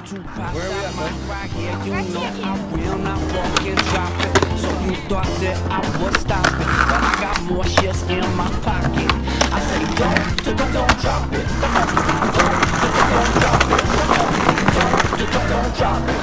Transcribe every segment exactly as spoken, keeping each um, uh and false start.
to pop that mic right here. You know I will not fucking drop it. So you thought that I would stop it, but I got more shits in my pocket. I say don't, don't, don't drop it. Don't, don't, don't drop it. Don't, don't, don't drop it.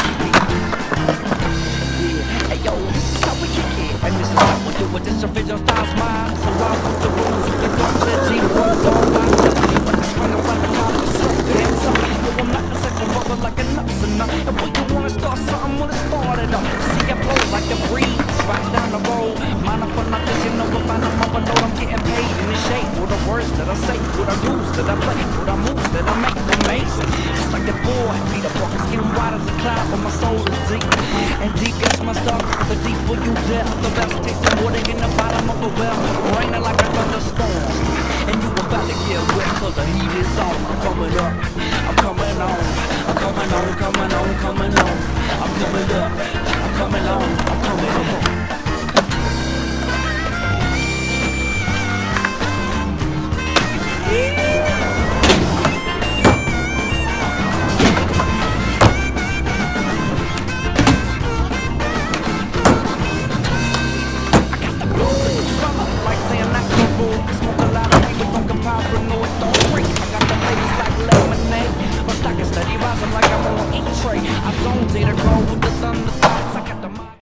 Yeah, hey yo, this is how we kick it, and this is how we do it. This official style's mine, so I put the rules so you don't let G one go by. When I swing around the car, it's so dance up. Yo, I'm not a second brother like a nuts enough. And when you wanna start something, wanna start it up. See I flow like a breeze, right down the road. Mind up on my this, you know if I know I'm overload, I'm getting paid in the shade. For the words that I say, for the rules that I play, for the moves that I make amazing. Just like the boy, Peter Parker, skin wide as a cloud, but my soul is deep. And deep gets my stuff, the deeper you delve, the best tasting water in the bottom of a well. Raining like a thunderstorm, and you about to get wet, cause the heat is on. I'm coming up, I'm coming on, I'm coming on, coming on, coming on. I'm coming up, I'm coming on, I'm